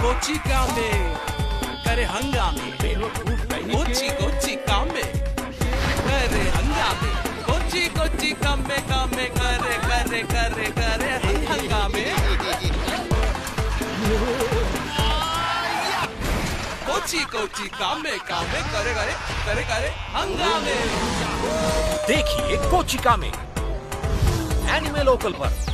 कोची कामे करे हंगामे, कोची कोची कामे करे हंगामे, कोची कोची कामे कामे करे करे करे करे हंगामे, कोची कोची कामे कामे करे करे करे करे हंगामे। देखिए कोची कामे एनिमे लोकल पर।